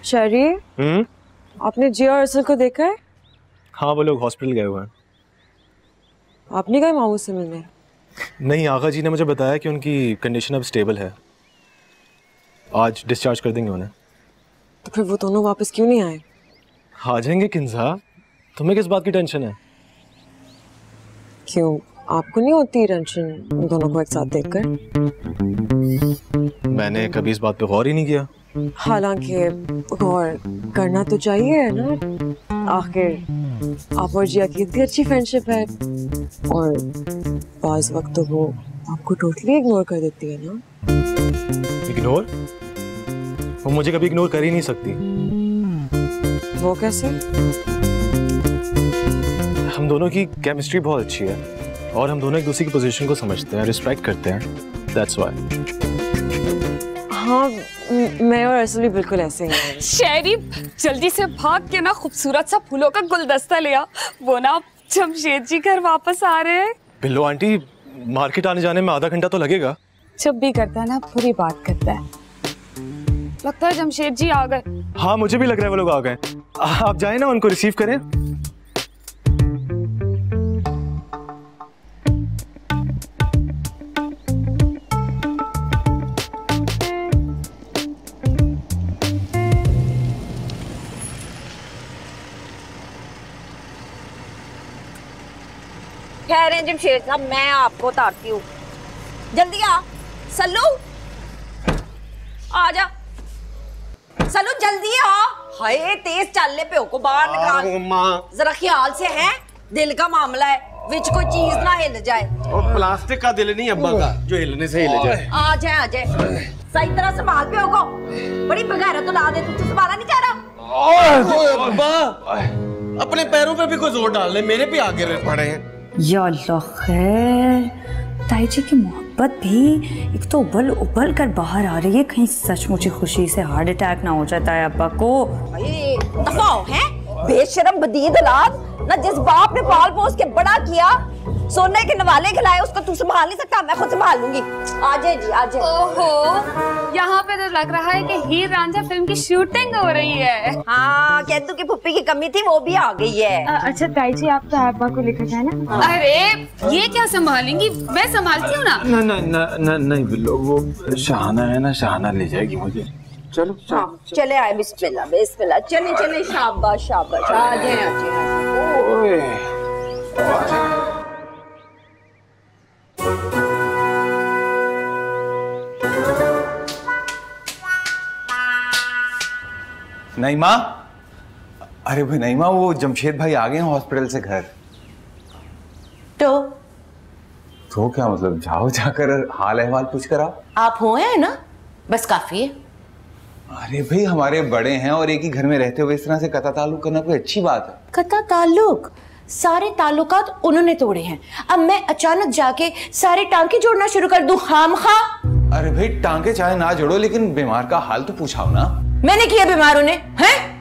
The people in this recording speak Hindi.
शरी, आपने जिया और असल को देखा है? हाँ, वो लोग हॉस्पिटल गए हुए हैं। आपने कहा मामू से मिलने? नहीं, आगा जी ने मुझे बताया कि उनकी कंडीशन अब स्टेबल है, आज डिस्चार्ज कर देंगे उन्हें। तो फिर वो दोनों वापस क्यों नहीं आए? आ जाएंगे किन्जा, तुम्हें किस बात की टेंशन है? क्यों, आपको नहीं होती टेंशन उन दोनों को एक साथ देखकर? मैंने कभी इस बात पे गौर ही नहीं किया। हालांकि गौर करना तो चाहिए है ना, आखिर आप और जिया की इतनी अच्छी फ्रेंडशिप है और बाज़ वक्त तो वो आपको टोटली इग्नोर कर देती है ना। इग्नोर? वो मुझे कभी इग्नोर कर ही नहीं सकती। वो कैसे? हम दोनों की केमिस्ट्री बहुत अच्छी है और हम दोनों एक दूसरे की पोजीशन को समझते हैं, रिस्पेक्ट करते हैं, दैट्स व्हाई। हाँ, मैं और असल भी बिल्कुल ऐसे ही हैं। शेरी, जल्दी से भाग के ना खूबसूरत सा फूलों का गुलदस्ता ले आ, वो ना जमशेद जी घर वापस आ रहे हैं। बिल्लो आंटी, मार्केट आने जाने में आधा घंटा तो लगेगा। जब भी करता है ना बुरी बात करता है। लगता है जमशेद जी आ गए। हाँ, मुझे भी लग रहा है वो लोग आ गए। आप जाए ना, उनको रिसीव करें। ठहरे जमशेद साहब, मैं आपको उतारती हूँ। जल्दी आ सल्लू, आ जा सल्लू, जल्दी आ। हाय, तेज चल ले, प्यो को बाहर निकाल। जरा ख्याल से है, दिल का मामला है, विच कोई चीज ना हिल जाए। और प्लास्टिक का दिल नहीं अब्बा का जो हिलने से हिल जाए। आ जाए सही तरह संभाल प्यो को। बड़ी बगैरत औलाद है, तुझसे संभाला नहीं जा रहा। अब्बा, अपने पैरों पे भी कोई जोर डाल ले, मेरे भी आगे पड़े हैं। या अल्लाह खैर, ताई जी की मोहब्बत भी एक तो उबल उबल कर बाहर आ रही है, कहीं सचमुच खुशी से हार्ट अटैक ना हो जाता है अब्बा को। दफा है बेशरम बदीद औलाद, ना जिस बाप ने पाल पोस के बड़ा किया, सोने के नवाले खिलाए, उसको तू संभाल नहीं सकता, मैं खुद संभाल लूंगी। आजे जी आजे। ओहो, यहाँ पे तो लग रहा है कि हीर रांझा फिल्म की शूटिंग हो रही है। हाँ, केतु की फुप्पी की कमी थी, वो भी आ गई है। अच्छा ताई जी, आप तो अब्बा को लेकर जाए ना। अरे ये क्या संभालेंगी, मैं संभालती हूँ ना। नहीं बिल्लो, वो शाहाना है ना, शाहाना ले जाएगी मुझे। चलो चले आए, बिस्मिल्लाह बिस्मिल्लाह, चले चले, शाबाश शाबाश, आ जाए। नईमा, अरे भाई नईमा, वो जमशेद भाई आ गए हैं हॉस्पिटल से घर। तो क्या मतलब, जाओ जाकर हाल अहवाल पूछ कर आओ। आप हो हैं ना, बस काफी है। अरे भाई, हमारे बड़े हैं और एक ही घर में रहते हुए इस तरह से कता ताल्लुक करना कोई अच्छी बात है? कता ताल्लुक, सारे ताल्लुकात उन्होंने तोड़े हैं। अब मैं अचानक जाके सारे टांके जोड़ना शुरू कर दूं खामखा? अरे भाई, टांके चाहे ना जोड़ो, लेकिन बीमार का हाल तो पूछाओ ना। मैंने किया बीमार उन्हें, हैं?